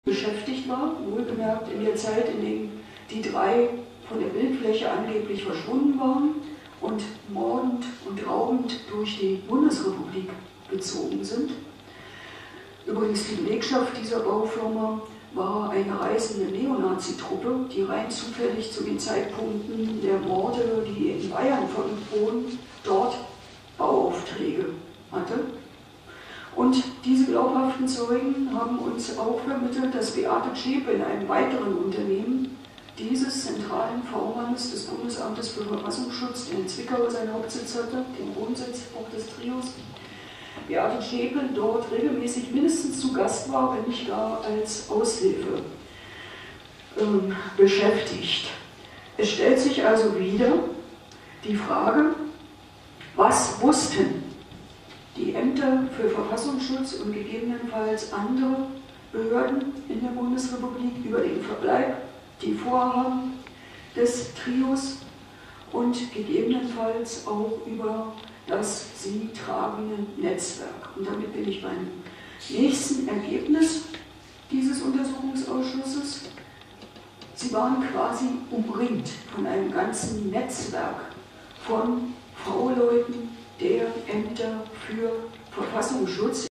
beschäftigt war, wohlgemerkt in der Zeit, in der die drei von der Bildfläche angeblich verschwunden waren und mordend und raubend durch die Bundesrepublik gezogen sind. Übrigens, die Belegschaft dieser Baufirma war eine reisende Neonazi-Truppe, die rein zufällig zu den Zeitpunkten der Morde, die in Bayern verübt wurden, dort Bauaufträge hatte. Und diese glaubhaften Zeugen haben uns auch vermittelt, dass Beate Zschäpe in einem weiteren Unternehmen dieses zentralen V-Mannes des Bundesamtes für Verfassungsschutz, der in Zwickau seinen Hauptsitz hatte, den Wohnsitz auch des Trios, Beate Zschäpe dort regelmäßig mindestens zu Gast war, wenn nicht gar als Aushilfe beschäftigt. Es stellt sich also wieder die Frage, was wussten die Ämter für Verfassungsschutz und gegebenenfalls andere Behörden in der Bundesrepublik über den Verbleib, die Vorhaben des Trios und gegebenenfalls auch über das sie tragende Netzwerk. Und damit bin ich beim nächsten Ergebnis dieses Untersuchungsausschusses. Sie waren quasi umringt von einem ganzen Netzwerk von V-Leuten der Ämter für Verfassungsschutz.